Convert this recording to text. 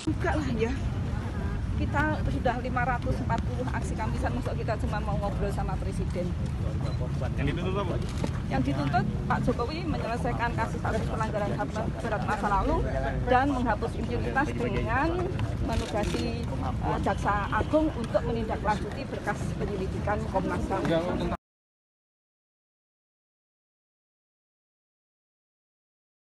Enggak lah ya. Kita sudah 540 aksi Kamisan, masuk kita cuma mau ngobrol sama Presiden. Yang dituntut apa? Yang dituntut Pak Jokowi menyelesaikan kasus-kasus pelanggaran HAM berat masa lalu dan menghapus impunitas dengan menugasi Jaksa Agung untuk menindaklanjuti berkas penyelidikan Komnas HAM.